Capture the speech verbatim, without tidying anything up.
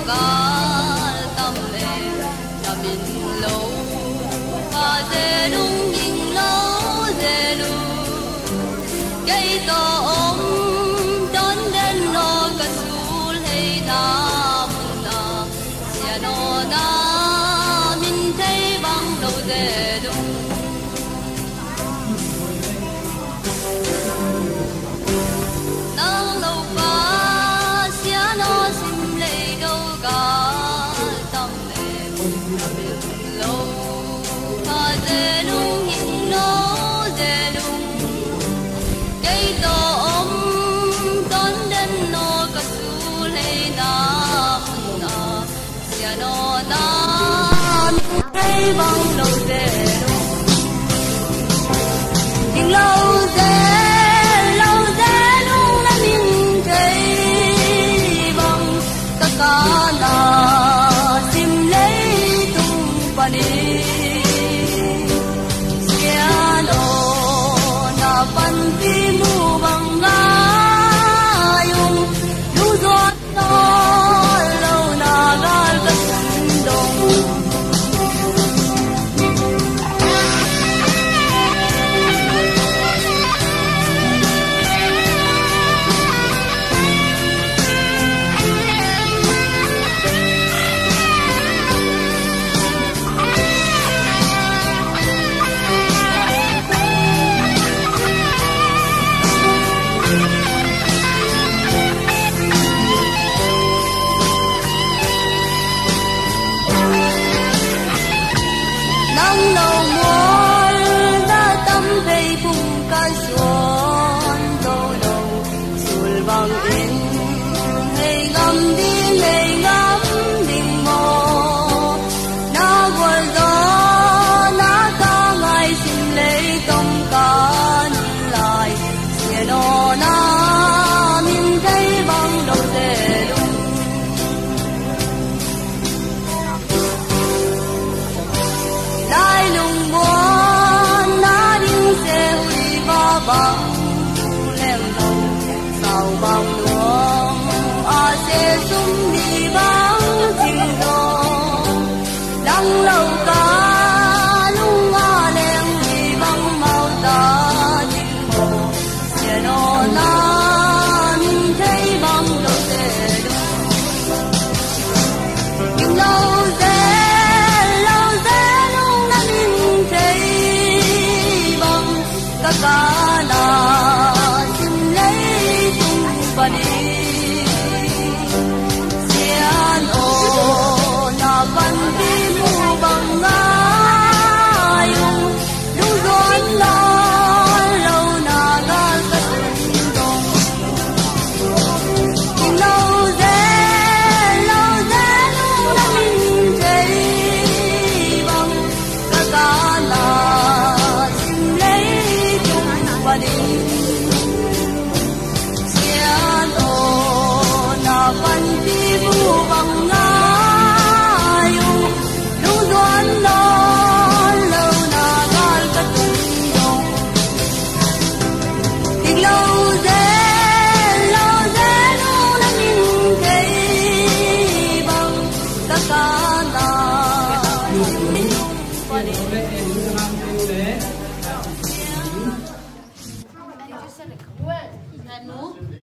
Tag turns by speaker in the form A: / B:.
A: ga tâm lệ là mình lâu và dê lung nhìn lâu dê lung cây to ôm đón đến nó cả su hay ta muốn na xia nó na mình thấy bằng đầu dê lung nắng lâu qua xia nó sim lệ đâu cả tâm lệ mình lâu và dê lung nhìn lâu dê lung cây to ôm đón đến nó cả su lệ na muốn na xia nó na mình thấy bằng đầu dê lung nhìn lâu dê na sim lấy tung pani siano na pan ti mu bang ayung lu giọt to lâu na gal ka sundong nắng lâu muôn đã tâm thấy vùng ca xuân đâu đâu xuân vang in ngày ngắm đi ngày ngắm đình mò na quên gió na ta ngày xin lấy công ca lại xe nó na mình thấy bằng đầu dê lung lai lung buồn na đinh xe huy ba bằng lem lâu sao bằng luồng à xe sum đi bằng chim đô đắng lâu ca lung à lem đi bằng màu ta chim hồ xe nó na mình thấy bằng đầu dê lung nhưng lâu dê ca na sim lấy tung pani siano na pan ti mu bang ayung lu giọt lo lâu na gal ka sundong lâu dê lâu dê lu na mình thấy bằng ca ca na sim lấy pani